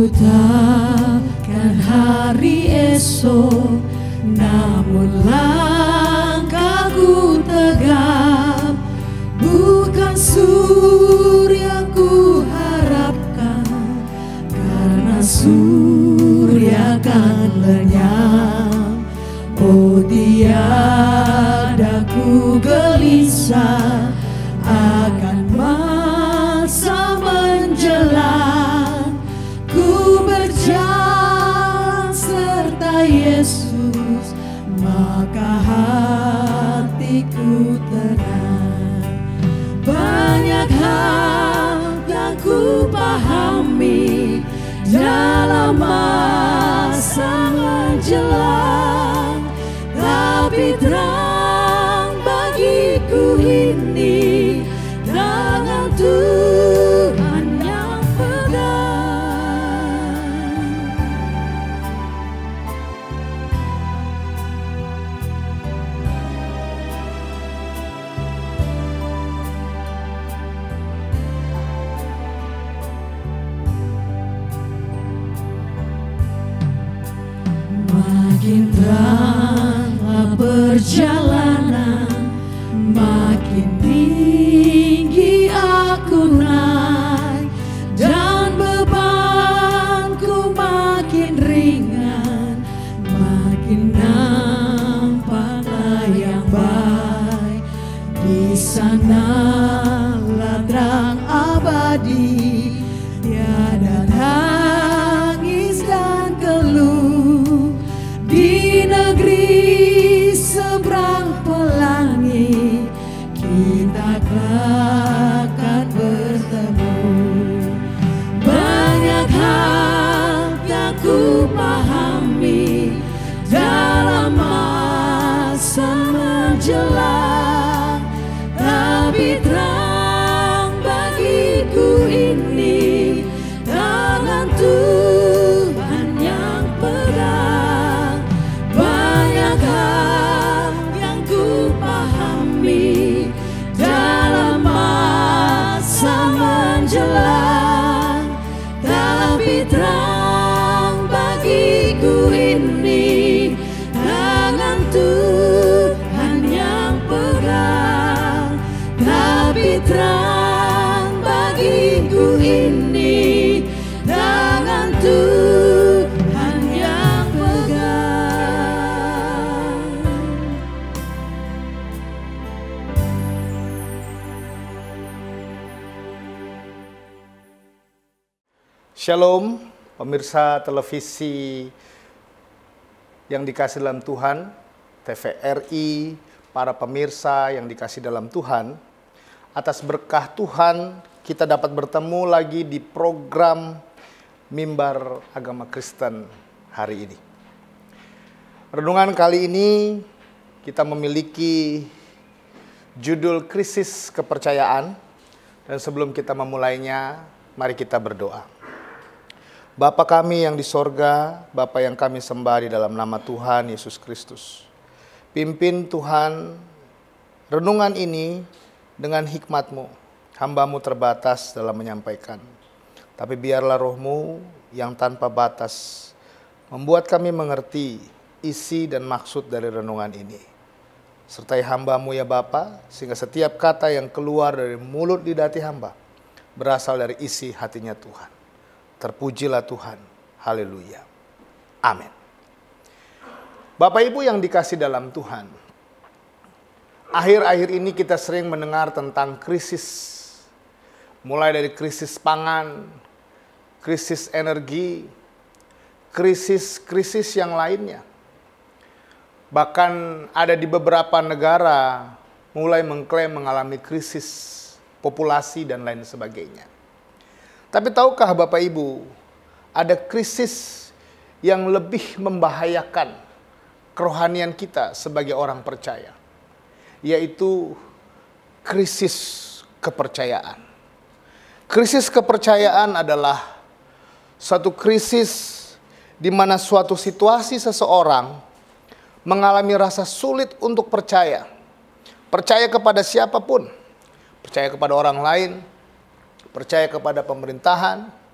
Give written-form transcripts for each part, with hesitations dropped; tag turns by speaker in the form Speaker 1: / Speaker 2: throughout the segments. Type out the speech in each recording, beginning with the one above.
Speaker 1: takkan hari esok, namun langkahku tegap. Bukan surya ku harapkan, karena surya kan lenyap. Oh, tiada ku gelisah akan masa menjelang. Ku berjalan serta Yesus, maka hatiku tenang. Banyak hal yang ku pahami dalam masa menjelang, tapi terang bagiku ini tangan Tuhan yang pegang. Makin teranglah perjalanan, makin tinggi aku naik, dan bebanku makin ringan. Makin nampaklah yang baik, di sanalah terang abadi. Tiada tangis dan keluh di negeri seberang pelangi. Kita akan bertemu. Banyak hal yang ku pahami dalam masa menjelang, tapi terang bagiku ini tangan Tuhan yang pegang. Banyak hal yang ku pahami dalam masa menjelang, tapi terang bagiku ini tangan Tuhan yang pegang. Tapi terang bagiku ini tangan Tuhan yang pegang.
Speaker 2: Shalom, pemirsa televisi yang dikasih dalam Tuhan, TVRI, para pemirsa yang dikasih dalam Tuhan. Atas berkah Tuhan, kita dapat bertemu lagi di program Mimbar Agama Kristen hari ini. Renungan kali ini kita memiliki judul krisis kepercayaan, dan sebelum kita memulainya, mari kita berdoa. Bapa kami yang di sorga, Bapa yang kami sembah di dalam nama Tuhan Yesus Kristus. Pimpin Tuhan renungan ini dengan hikmat-Mu. Hamba-Mu terbatas dalam menyampaikan. Tapi biarlah Roh-Mu yang tanpa batas membuat kami mengerti isi dan maksud dari renungan ini. Sertai hamba-Mu ya Bapa, sehingga setiap kata yang keluar dari mulut lidati hamba berasal dari isi hatinya Tuhan. Terpujilah Tuhan. Haleluya. Amin. Bapak Ibu yang dikasih dalam Tuhan, akhir-akhir ini kita sering mendengar tentang krisis. Mulai dari krisis pangan, krisis energi, krisis-krisis yang lainnya. Bahkan ada di beberapa negara mulai mengklaim mengalami krisis populasi dan lain sebagainya. Tapi tahukah Bapak Ibu, ada krisis yang lebih membahayakan kerohanian kita sebagai orang percaya, yaitu krisis kepercayaan. Krisis kepercayaan adalah suatu krisis di mana suatu situasi seseorang mengalami rasa sulit untuk percaya. Percaya kepada siapapun, percaya kepada orang lain, percaya kepada pemerintahan,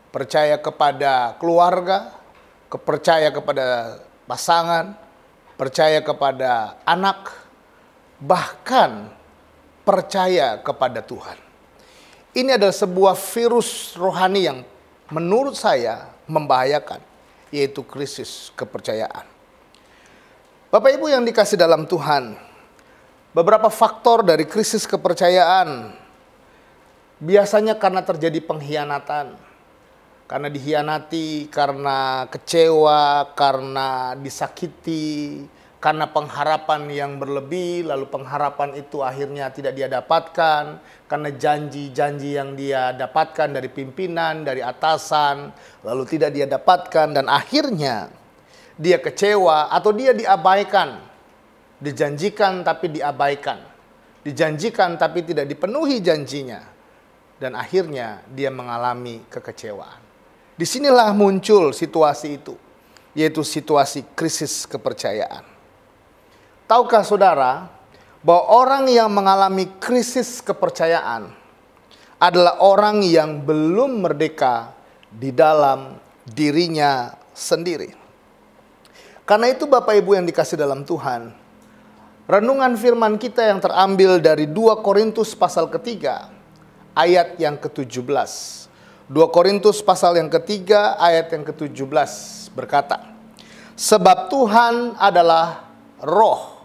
Speaker 2: percaya kepada keluarga, percaya kepada pasangan, percaya kepada anak, bahkan percaya kepada Tuhan. Ini adalah sebuah virus rohani yang menurut saya membahayakan, yaitu krisis kepercayaan. Bapak Ibu yang dikasih dalam Tuhan, beberapa faktor dari krisis kepercayaan biasanya karena terjadi pengkhianatan, karena dihianati, karena kecewa, karena disakiti, karena pengharapan yang berlebih, lalu pengharapan itu akhirnya tidak dia dapatkan, karena janji-janji yang dia dapatkan dari pimpinan, dari atasan, lalu tidak dia dapatkan, dan akhirnya dia kecewa atau dia diabaikan. Dijanjikan tapi diabaikan. Dijanjikan tapi tidak dipenuhi janjinya. Dan akhirnya dia mengalami kekecewaan. Disinilah muncul situasi itu, yaitu situasi krisis kepercayaan. Tahukah saudara bahwa orang yang mengalami krisis kepercayaan adalah orang yang belum merdeka di dalam dirinya sendiri. Karena itu Bapak Ibu yang dikasih dalam Tuhan, renungan firman kita yang terambil dari 2 Korintus pasal ketiga, ayat yang ke-17. 2 Korintus pasal yang ketiga, ayat yang ke-17 berkata, sebab Tuhan adalah roh,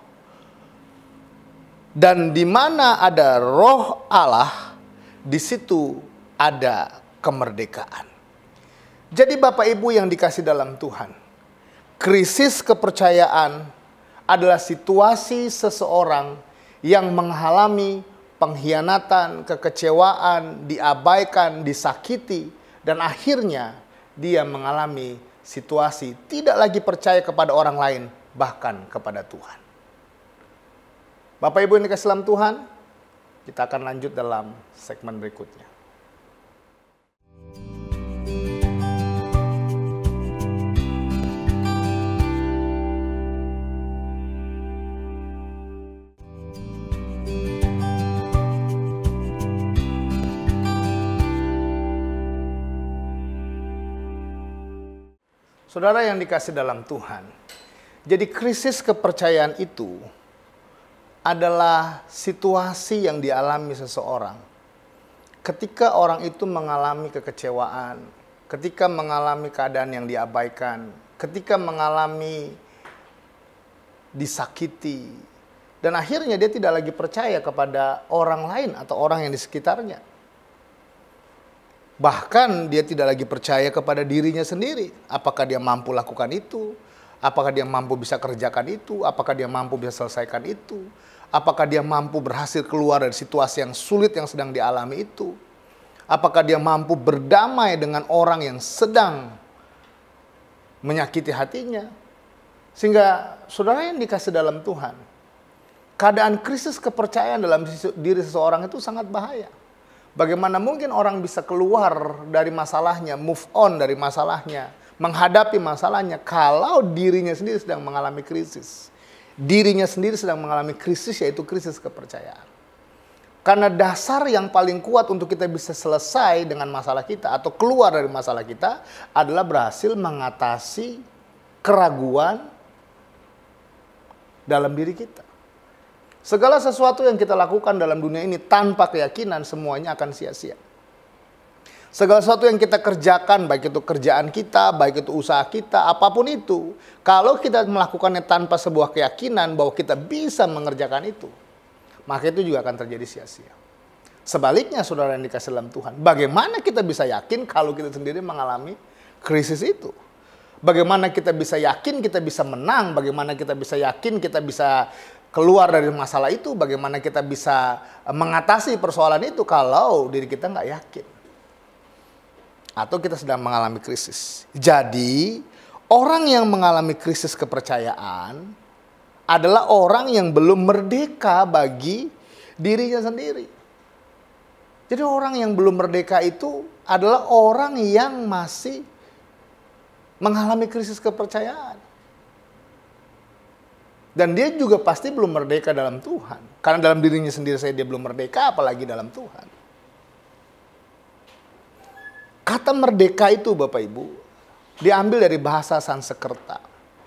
Speaker 2: dan di mana ada roh Allah, di situ ada kemerdekaan. Jadi Bapak Ibu yang dikasih dalam Tuhan, krisis kepercayaan adalah situasi seseorang yang mengalami pengkhianatan, kekecewaan, diabaikan, disakiti, dan akhirnya dia mengalami situasi tidak lagi percaya kepada orang lain, bahkan kepada Tuhan. Bapak Ibu yang dikasih dalam Tuhan, kita akan lanjut dalam segmen berikutnya. Saudara yang dikasih dalam Tuhan, jadi krisis kepercayaan itu adalah situasi yang dialami seseorang ketika orang itu mengalami kekecewaan, ketika mengalami keadaan yang diabaikan, ketika mengalami disakiti, dan akhirnya dia tidak lagi percaya kepada orang lain atau orang yang di sekitarnya. Bahkan dia tidak lagi percaya kepada dirinya sendiri. Apakah dia mampu lakukan itu? Apakah dia mampu bisa kerjakan itu? Apakah dia mampu bisa selesaikan itu? Apakah dia mampu berhasil keluar dari situasi yang sulit yang sedang dialami itu? Apakah dia mampu berdamai dengan orang yang sedang menyakiti hatinya? Sehingga saudara yang dikasih dalam Tuhan, keadaan krisis kepercayaan dalam diri seseorang itu sangat bahaya. Bagaimana mungkin orang bisa keluar dari masalahnya, move on dari masalahnya, menghadapi masalahnya kalau dirinya sendiri sedang mengalami krisis. Dirinya sendiri sedang mengalami krisis, yaitu krisis kepercayaan. Karena dasar yang paling kuat untuk kita bisa selesai dengan masalah kita atau keluar dari masalah kita adalah berhasil mengatasi keraguan dalam diri kita. Segala sesuatu yang kita lakukan dalam dunia ini tanpa keyakinan semuanya akan sia-sia. Segala sesuatu yang kita kerjakan, baik itu kerjaan kita, baik itu usaha kita, apapun itu, kalau kita melakukannya tanpa sebuah keyakinan bahwa kita bisa mengerjakan itu, maka itu juga akan terjadi sia-sia. Sebaliknya saudara yang dikasih dalam Tuhan, bagaimana kita bisa yakin kalau kita sendiri mengalami krisis itu? Bagaimana kita bisa yakin kita bisa menang? Bagaimana kita bisa yakin kita bisa keluar dari masalah itu? Bagaimana kita bisa mengatasi persoalan itu kalau diri kita nggak yakin? Atau kita sedang mengalami krisis. Jadi, orang yang mengalami krisis kepercayaan adalah orang yang belum merdeka bagi dirinya sendiri. Jadi orang yang belum merdeka itu adalah orang yang masih mengalami krisis kepercayaan. Dan dia juga pasti belum merdeka dalam Tuhan. Karena dalam dirinya sendiri saya dia belum merdeka, apalagi dalam Tuhan. Kata merdeka itu Bapak Ibu diambil dari bahasa Sanskerta,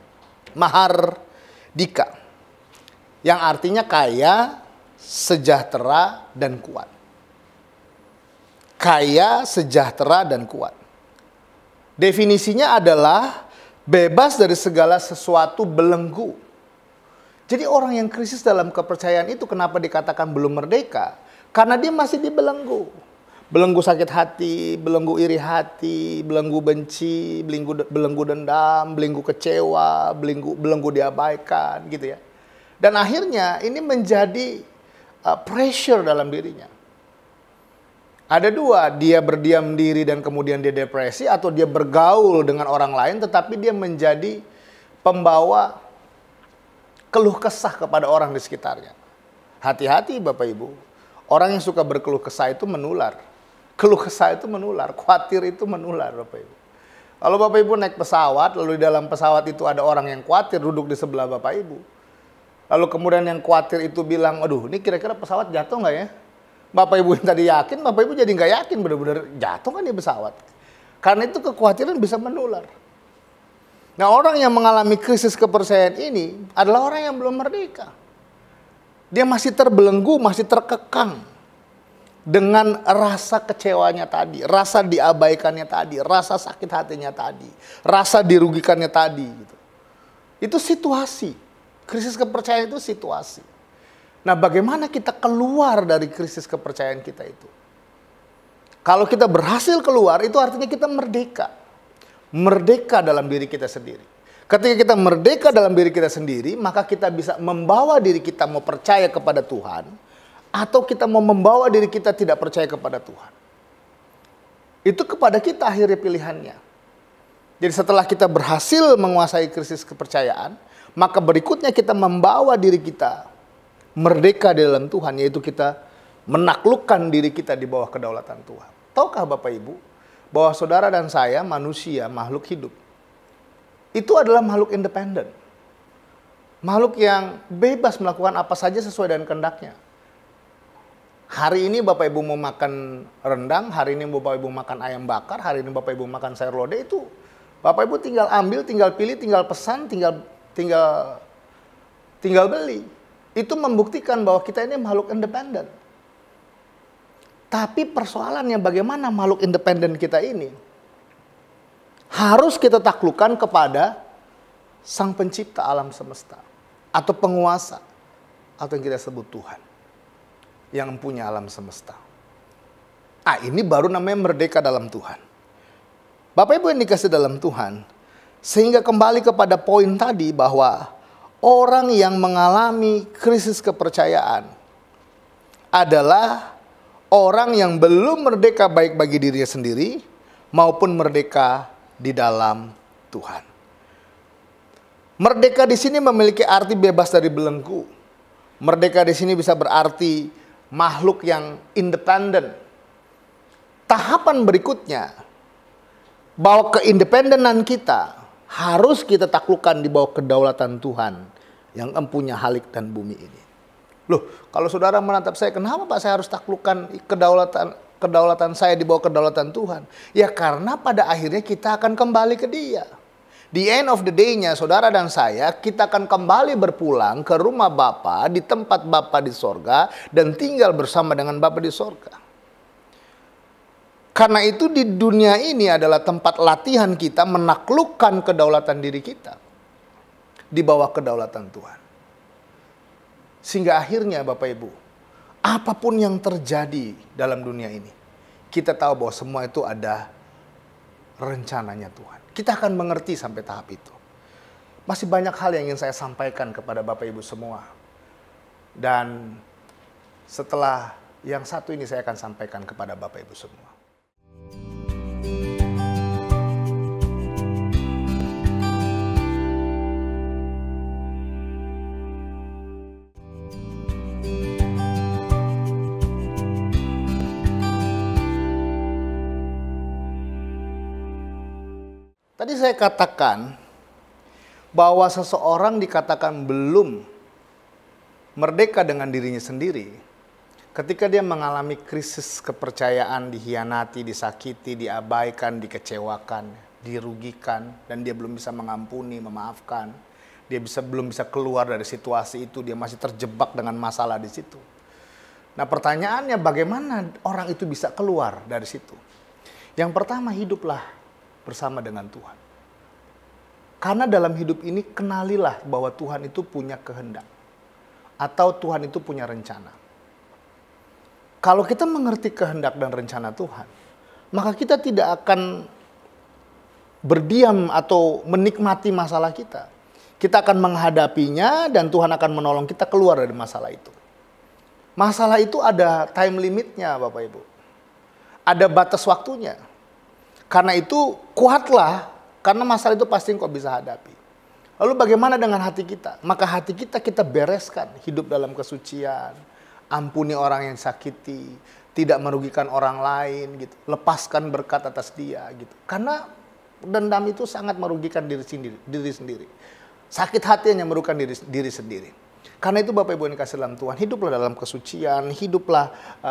Speaker 2: mahardika, yang artinya kaya, sejahtera, dan kuat. Kaya, sejahtera, dan kuat. Definisinya adalah bebas dari segala sesuatu belenggu. Jadi orang yang krisis dalam kepercayaan itu kenapa dikatakan belum merdeka? Karena dia masih dibelenggu. Belenggu sakit hati, belenggu iri hati, belenggu benci, belenggu dendam, belenggu kecewa, belenggu diabaikan gitu ya. Dan akhirnya ini menjadi pressure dalam dirinya. Ada dua, dia berdiam diri dan kemudian dia depresi, atau dia bergaul dengan orang lain tetapi dia menjadi pembawa keluh kesah kepada orang di sekitarnya. Hati-hati Bapak Ibu, orang yang suka berkeluh kesah itu menular. Keluh kesah itu menular, khawatir itu menular Bapak Ibu. Kalau Bapak Ibu naik pesawat, lalu di dalam pesawat itu ada orang yang khawatir duduk di sebelah Bapak Ibu. Lalu kemudian yang khawatir itu bilang, aduh ini kira-kira pesawat jatuh nggak ya? Bapak Ibu yang tadi yakin, Bapak Ibu jadi nggak yakin benar-benar jatuh kan di pesawat. Karena itu kekhawatiran bisa menular. Nah, orang yang mengalami krisis kepercayaan ini adalah orang yang belum merdeka. Dia masih terbelenggu, masih terkekang dengan rasa kecewanya tadi, rasa diabaikannya tadi, rasa sakit hatinya tadi, rasa dirugikannya tadi. Gitu. Itu situasi. Krisis kepercayaan itu situasi. Nah, bagaimana kita keluar dari krisis kepercayaan kita itu? Kalau kita berhasil keluar, itu artinya kita merdeka. Merdeka dalam diri kita sendiri. Ketika kita merdeka dalam diri kita sendiri, maka kita bisa membawa diri kita mau percaya kepada Tuhan, atau kita mau membawa diri kita tidak percaya kepada Tuhan. Itu kepada kita akhirnya pilihannya. Jadi setelah kita berhasil menguasai krisis kepercayaan, maka berikutnya kita membawa diri kita merdeka di dalam Tuhan, yaitu kita menaklukkan diri kita di bawah kedaulatan Tuhan. Tahukah Bapak Ibu bahwa saudara dan saya manusia, makhluk hidup, itu adalah makhluk independen. Makhluk yang bebas melakukan apa saja sesuai dengan kehendaknya. Hari ini Bapak Ibu mau makan rendang, hari ini Bapak Ibu makan ayam bakar, hari ini Bapak Ibu makan sayur lodeh, itu Bapak Ibu tinggal ambil, tinggal pilih, tinggal pesan, tinggal beli. Itu membuktikan bahwa kita ini makhluk independen. Tapi persoalannya bagaimana makhluk independen kita ini harus kita taklukkan kepada Sang Pencipta alam semesta, atau penguasa, atau yang kita sebut Tuhan, yang punya alam semesta. Ini baru namanya merdeka dalam Tuhan. Bapak Ibu yang dikasih dalam Tuhan, sehingga kembali kepada poin tadi bahwa orang yang mengalami krisis kepercayaan adalah orang yang belum merdeka baik bagi dirinya sendiri maupun merdeka di dalam Tuhan. Merdeka di sini memiliki arti bebas dari belenggu. Merdeka di sini bisa berarti makhluk yang independen. Tahapan berikutnya, bahwa keindependenan kita harus kita taklukkan di bawah kedaulatan Tuhan yang empunya halik dan bumi ini. Loh, kalau saudara menatap saya, kenapa Pak saya harus taklukkan kedaulatan saya di bawah kedaulatan Tuhan? Ya karena pada akhirnya kita akan kembali ke Dia. The end of the day-nya saudara dan saya, kita akan kembali berpulang ke rumah Bapa, di tempat Bapa di sorga, dan tinggal bersama dengan Bapa di sorga. Karena itu di dunia ini adalah tempat latihan kita menaklukkan kedaulatan diri kita di bawah kedaulatan Tuhan. Sehingga akhirnya Bapak Ibu, apapun yang terjadi dalam dunia ini, kita tahu bahwa semua itu ada rencananya Tuhan. Kita akan mengerti sampai tahap itu. Masih banyak hal yang ingin saya sampaikan kepada Bapak Ibu semua. Dan setelah yang satu ini saya akan sampaikan kepada Bapak Ibu semua. Tadi saya katakan bahwa seseorang dikatakan belum merdeka dengan dirinya sendiri ketika dia mengalami krisis kepercayaan, dikhianati, disakiti, diabaikan, dikecewakan, dirugikan, dan dia belum bisa mengampuni, memaafkan, dia belum bisa keluar dari situasi itu, dia masih terjebak dengan masalah di situ. Nah, pertanyaannya bagaimana orang itu bisa keluar dari situ? Yang pertama, hiduplah bersama dengan Tuhan. Karena dalam hidup ini kenalilah bahwa Tuhan itu punya kehendak atau Tuhan itu punya rencana. Kalau kita mengerti kehendak dan rencana Tuhan, maka kita tidak akan berdiam atau menikmati masalah kita. Kita akan menghadapinya dan Tuhan akan menolong kita keluar dari masalah itu. Masalah itu ada time limitnya, Bapak Ibu. Ada batas waktunya. Karena itu kuatlah, karena masalah itu pasti engkau bisa hadapi. Lalu bagaimana dengan hati kita? Maka hati kita bereskan, hidup dalam kesucian, ampuni orang yang sakiti, tidak merugikan orang lain, gitu. Lepaskan berkat atas dia, gitu. Karena dendam itu sangat merugikan diri sendiri. Sakit hati hanya merugikan diri sendiri. Karena itu Bapak Ibu yang dikasihi dalam Tuhan, hiduplah dalam kesucian, hiduplah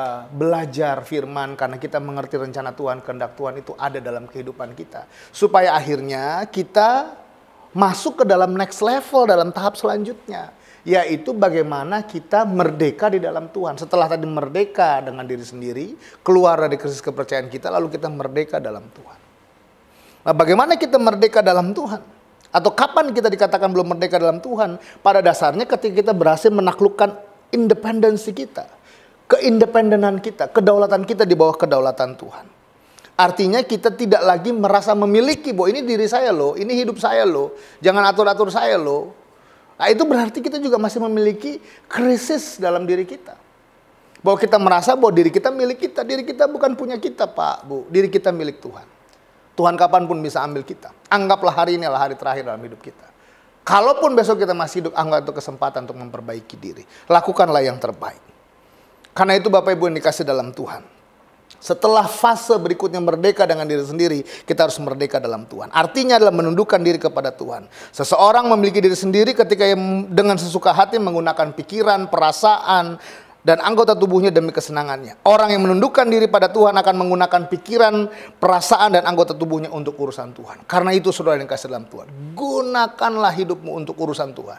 Speaker 2: belajar firman, karena kita mengerti rencana Tuhan, kehendak Tuhan itu ada dalam kehidupan kita. Supaya akhirnya kita masuk ke dalam next level, dalam tahap selanjutnya. Yaitu bagaimana kita merdeka di dalam Tuhan. Setelah tadi merdeka dengan diri sendiri, keluar dari krisis kepercayaan kita, lalu kita merdeka dalam Tuhan. Nah, bagaimana kita merdeka dalam Tuhan? Atau kapan kita dikatakan belum merdeka dalam Tuhan? Pada dasarnya ketika kita berhasil menaklukkan independensi kita, keindependenan kita, kedaulatan kita di bawah kedaulatan Tuhan. Artinya kita tidak lagi merasa memiliki bahwa ini diri saya loh, ini hidup saya loh, jangan atur-atur saya loh. Nah, itu berarti kita juga masih memiliki krisis dalam diri kita. Bahwa kita merasa bahwa diri kita milik kita, diri kita bukan punya kita, Pak, Bu, diri kita milik Tuhan. Tuhan kapanpun bisa ambil kita. Anggaplah hari ini adalah hari terakhir dalam hidup kita. Kalaupun besok kita masih hidup, anggap itu kesempatan untuk memperbaiki diri. Lakukanlah yang terbaik. Karena itu Bapak Ibu yang dikasih dalam Tuhan. Setelah fase berikutnya merdeka dengan diri sendiri, kita harus merdeka dalam Tuhan. Artinya adalah menundukkan diri kepada Tuhan. Seseorang memiliki diri sendiri ketika dengan sesuka hati menggunakan pikiran, perasaan, dan anggota tubuhnya demi kesenangannya. Orang yang menundukkan diri pada Tuhan akan menggunakan pikiran, perasaan, dan anggota tubuhnya untuk urusan Tuhan. Karena itu saudara yang kasih dalam Tuhan, gunakanlah hidupmu untuk urusan Tuhan.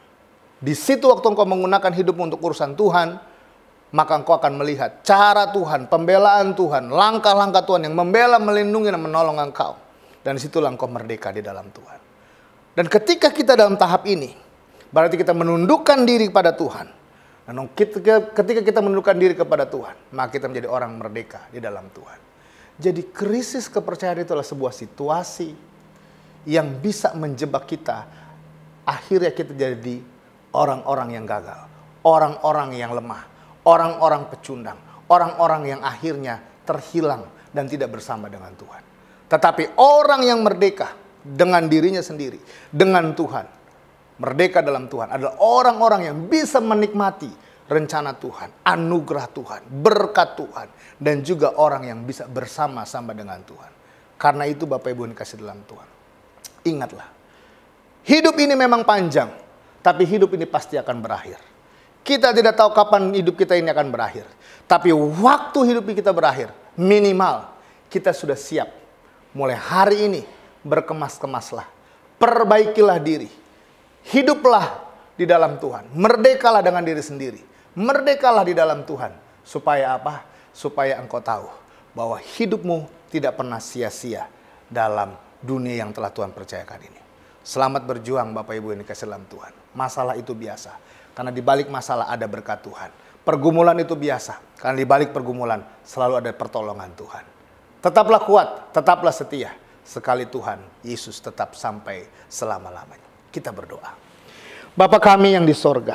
Speaker 2: Di situ waktu engkau menggunakan hidupmu untuk urusan Tuhan, maka engkau akan melihat cara Tuhan, pembelaan Tuhan, langkah-langkah Tuhan yang membela, melindungi, dan menolong engkau. Dan disitulah engkau merdeka di dalam Tuhan. Dan ketika kita dalam tahap ini, berarti kita menundukkan diri pada Tuhan. Dan ketika kita menundukkan diri kepada Tuhan, maka kita menjadi orang merdeka di dalam Tuhan. Jadi krisis kepercayaan itu adalah sebuah situasi yang bisa menjebak kita. Akhirnya kita jadi orang-orang yang gagal, orang-orang yang lemah, orang-orang pecundang, orang-orang yang akhirnya terhilang dan tidak bersama dengan Tuhan. Tetapi orang yang merdeka dengan dirinya sendiri, dengan Tuhan, merdeka dalam Tuhan adalah orang-orang yang bisa menikmati rencana Tuhan, anugerah Tuhan, berkat Tuhan, dan juga orang yang bisa bersama-sama dengan Tuhan. Karena itu Bapak Ibu yang dikasih dalam Tuhan, ingatlah, hidup ini memang panjang, tapi hidup ini pasti akan berakhir. Kita tidak tahu kapan hidup kita ini akan berakhir, tapi waktu hidup kita berakhir, minimal kita sudah siap. Mulai hari ini berkemas-kemaslah, perbaikilah diri. Hiduplah di dalam Tuhan. Merdekalah dengan diri sendiri. Merdekalah di dalam Tuhan. Supaya apa? Supaya engkau tahu bahwa hidupmu tidak pernah sia-sia dalam dunia yang telah Tuhan percayakan ini. Selamat berjuang Bapak Ibu yang dikasih dalam Tuhan. Masalah itu biasa. Karena di balik masalah ada berkat Tuhan. Pergumulan itu biasa. Karena di balik pergumulan selalu ada pertolongan Tuhan. Tetaplah kuat, tetaplah setia. Sekali Tuhan, Yesus tetap sampai selama-lamanya. Kita berdoa. Bapa kami yang di sorga,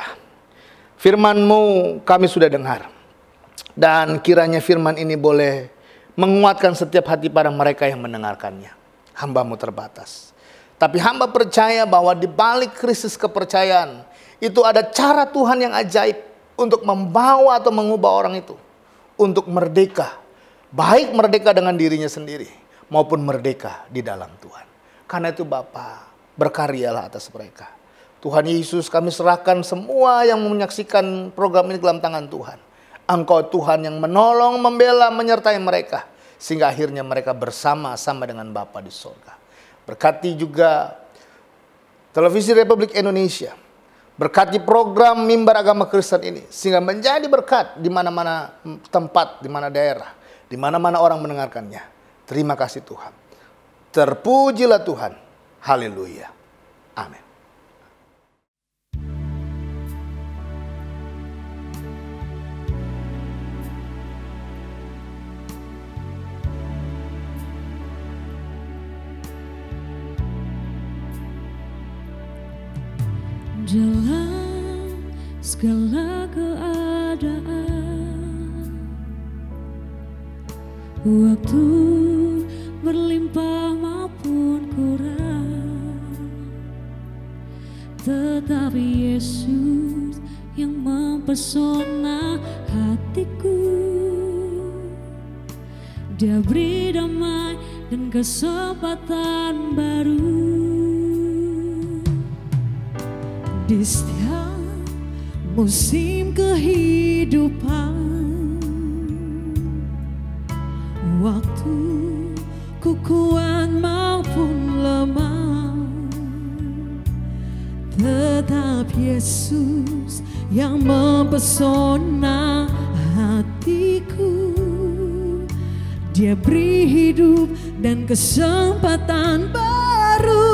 Speaker 2: firman-Mu kami sudah dengar. Dan kiranya firman ini boleh menguatkan setiap hati para mereka yang mendengarkannya. Hamba-Mu terbatas. Tapi hamba percaya bahwa di balik krisis kepercayaan, itu ada cara Tuhan yang ajaib untuk membawa atau mengubah orang itu. Untuk merdeka. Baik merdeka dengan dirinya sendiri, maupun merdeka di dalam Tuhan. Karena itu Bapa, berkaryalah atas mereka. Tuhan Yesus, kami serahkan semua yang menyaksikan program ini dalam tangan Tuhan. Engkau Tuhan yang menolong, membela, menyertai mereka, sehingga akhirnya mereka bersama-sama dengan Bapa di surga. Berkati juga Televisi Republik Indonesia, berkati program Mimbar Agama Kristen ini, sehingga menjadi berkat di mana-mana tempat, di mana daerah, di mana-mana orang mendengarkannya. Terima kasih Tuhan. Terpujilah Tuhan. Haleluya. Amin.
Speaker 1: Dalam segala keadaan, waktu berlimpah maupun kurang, tetapi Yesus yang mempesona hatiku. Dia beri damai dan kesempatan baru. Di setiap musim kehidupan, waktu ku kuat maupun lemah, tetap Yesus yang mempesona hatiku. Dia beri hidup dan kesempatan baru.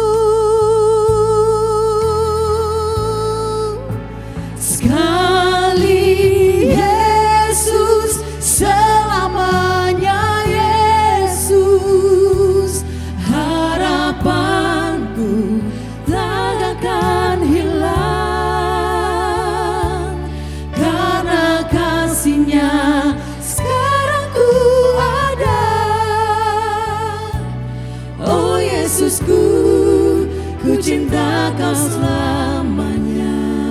Speaker 1: Sekali Yesus, selamanya Yesus. Harapanku tak akan hilang, karena kasih-Nya sekarang ku ada. Oh Yesusku, ku cinta Kau selamanya.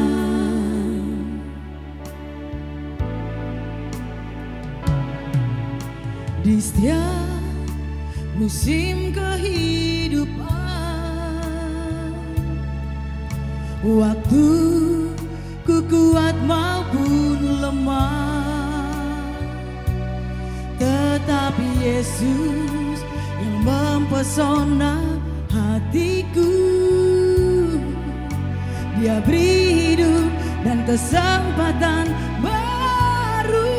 Speaker 1: Di setiap musim kehidupan, waktu ku kuat maupun lemah, tetapi Yesus yang mempesona hatiku. Dia beri hidup dan kesempatan baru.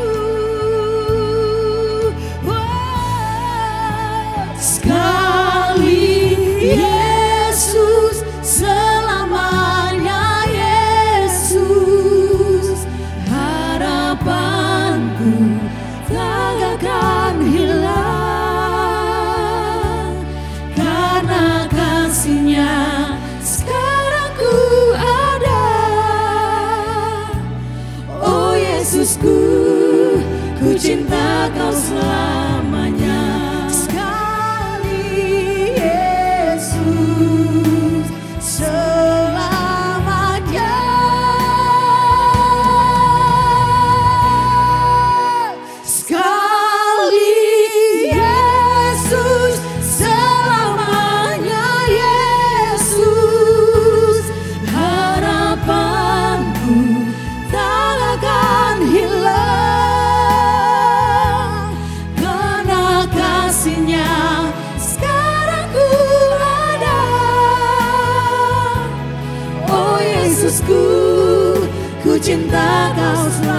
Speaker 1: Sekali Yesus, selamanya Yesus. Harapanku tak akan hilang, karena kasih-Nya sekarang ku ada. Oh Yesusku, ku cinta Kau selamanya. Yesusku, ku cinta Kau selamanya.